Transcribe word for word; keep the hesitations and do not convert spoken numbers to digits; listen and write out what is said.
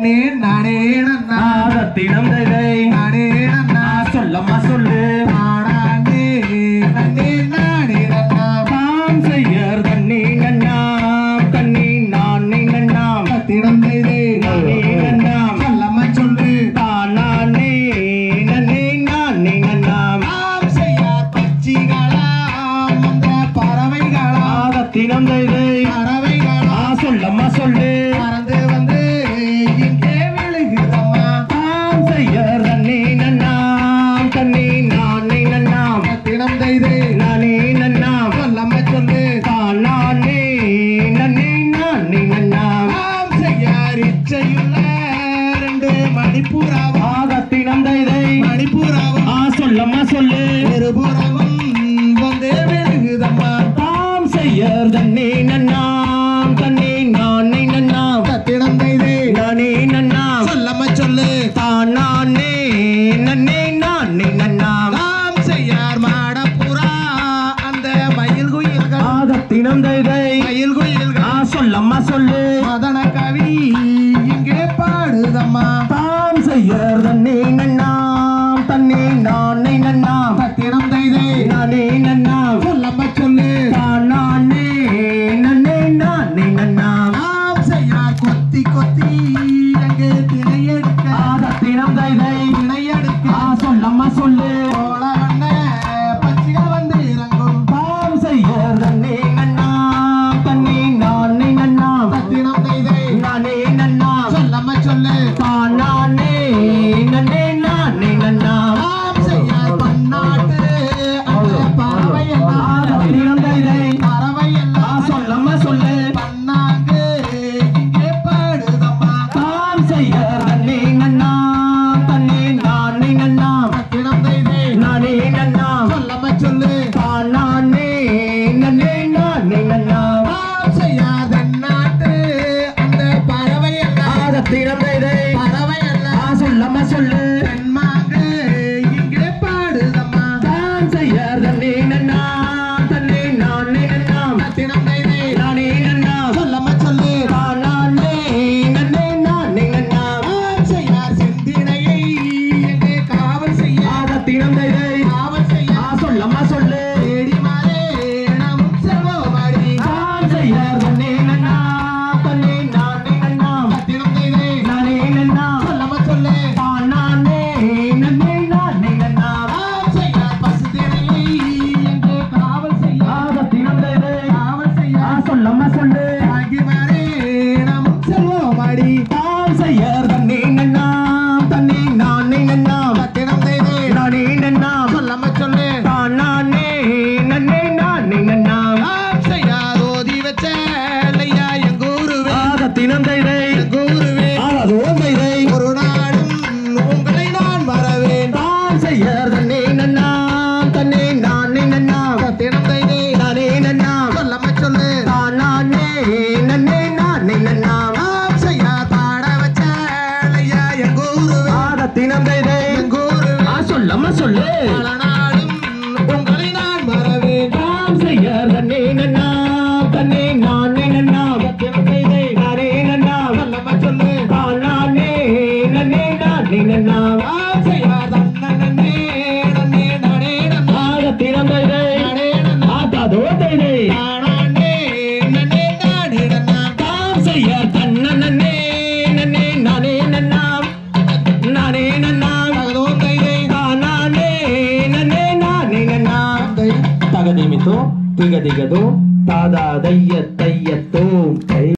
நானே நன்னா ரத்தினம் தை நானே நன்னா சொல்லம்மா சொல்லு நானே நன்னே நானே நன்னா தாம் செய்யர் தண்ணி நன்னா தண்ணி நானே நன்னா ரத்தினம் தை நானே நன்னா சொல்லம்மா சொல்லு தானே நன்னே நானே நன்னா தாம் செய்யா பச்சிகளா அந்த பறவைகளா ரத்தினம் தை பறவைகளா சொல்லம்மா சொல்லு பறந்து வந்து இங்கே விழுகுதம்மா தாம் செய்யர் தண்ணி நன்னா தண்ணி நானே நன்னா ரத்தினம் தை நானே நன்னா சொல்லம்மா சொல்லு தானே நன்னே நானே நன்னா தாம் செய்யா இச்சையுள்ள ரெண்டு மணிப்புறாவா ரத்தினம் தை மணிப்புறாவா சொல்லம்மா சொல்லு இருபுறமும் வந்து விழுகுதம்மா தாம் செய்யர் தண்ணி நன்னா தண்ணி நானே நன்னா ரத்தினம் தை நானே நன்னா சொல்லம்மா சொல்லு தானே நன்னே நானே நன்னா தாம் செய்யார் மாடப்புறா அந்த மயில் குயில்கள் ரத்தினம் தை மயில் குயில்கள் சொல்லம்மா சொல்லு மதன கவி இங்கே பாடுதம்மா தாம் செய்யர் தண்ணி நன்னா தண்ணி நானே நன்னா ரத்தினம் தை நானே நன்னா சொல்லம்மா சொல்லு தானே நன்னே நானே நன்னா தாம் செய்யார் கொத்தி கொத்தி எங்கே திணையெடுக்க ரத்தினம் தை திணையெடுக்க சொல்லம்மா சொல்லு போல வண்ண பச்சிகள் வந்து இறங்கும் தாம் செய்யர் தண்ணி நன்னா தண்ணி நானே நன்னா ரத்தினம் தை நானே நன்னா சொல்லம்மா சொல்லு தானே நன்னே நானே நன்னா தாம் செய்யார் பன்னாட்டு அந்த பறவை எல்லாம் ரத்தினம் தை பறவை எல்லாம் சொல்லம்மா சொல்லு பன்னாங்கு இங்கே பாடுதம்மா தாம் செய்யர் தண்ணி நன்னா தண்ணி நானே நன்னா ரத்தினம் தை நானே நன்னா சொல்லம்மா சொல்லு தானே நன்னே நானே நன்னா தாம் செய்யார் தென்னாட்டு அந்த பறவை எல்லாம் ரத்தினம் தை பறவை எல்லாம் சொல்லம்மா சொல்லு தென்மாங்கு இங்கே பாடுதம்மா தாம் செய்யர் தண்ணி நன்னா தண்ணி நானே நன்னா ரத்தினம் தை நானே நன்னா சொல்லம்மா சொல்லு தானே நன்னே நானே நன்னா தாம் செய்யார் செந்தினையை எங்கே காவல் செய்ய ரத்தினம் தை காவல் செய்ய சொல்லம்மா சொல்லு தேடி மாறே நம் செல்வோமடி தாம் செய்யர் தண்ணி நன்னா தண்ணி நானே நன்னா ரத்தினம் தை நானே நன்னா சொல்லம்மா சொல்லு தானே நன்னே நானே நன்னா தாம் செய்யார் பசுதினையை எங்கே காவல் செய்ய ரத்தினம் தை காவல் செய்ய சொல்லம்மா சொல்லு ஆகி மாறே நம் செல்வோமடி தாம் செய்யர் தண்ணி நன்னா தண்ணி நானே நன்னா ரத்தினம் தை நானே நன்னா சொல்லம்மா சொல்லு தானே நன்னே நானே நன்னா தாம் செய்யார் ஓதி வச்ச ஐயா எங்கூருவே ரத்தினம் தை எங்கூருவே தை ஒரு நாளும் உங்களை நான் வரவேன் தாம் செய்யர் தண்ணி நன்னா தண்ணி நானே நன்னா ரத்தினம் தை நானே நன்னா சொல்லம்மா சொல்லு தானே நன்னே நானே நன்னா தாம் செய்யார் பாட வச்ச ஐயா எங்கூருவே ரத்தினம் தை எங்கூருவே சொல்லம்மா சொல்லு பல நாளும் உங்களை நான் வரவேன் தாம் செய்யர் தண்ணி நன்னா தண்ணி நானே நன்னா ரத்தினம் தை நானே நன்னா சொல்லம்மா சொல்லு தானே நன்னே நானே நன்னா தாம் செய்யார் தன்னே நன்னே நானே நன்னா ரத்தினம் தை நானே நன்னா ஆதாதோ தை நானே நன்னே நானே நன்னா தாம் செய்யர் தன்ன நன்னே நன்னே நானே நன்னா நானே நன்னா தகதோ தை தானே நன்னே நானே நன்னா தை தகதிமித்தோ திகதிகதோ தாதா தைய தையத்தோ